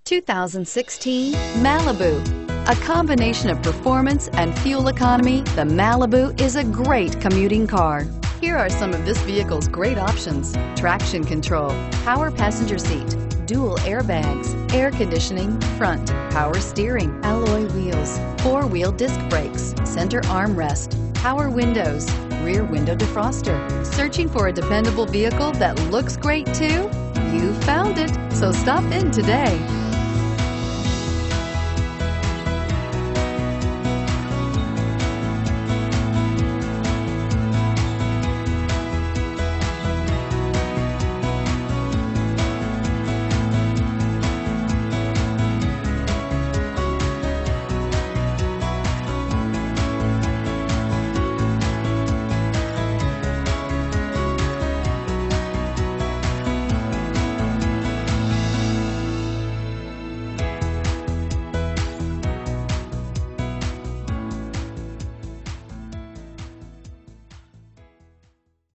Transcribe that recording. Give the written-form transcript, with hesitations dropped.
2016 Malibu. A combination of performance and fuel economy, the Malibu is a great commuting car. Here are some of this vehicle's great options: traction control, power passenger seat, dual airbags, air conditioning, front, power steering, alloy wheels, four-wheel disc brakes, center armrest, power windows, rear window defroster. Searching for a dependable vehicle that looks great too? You found it, so stop in today.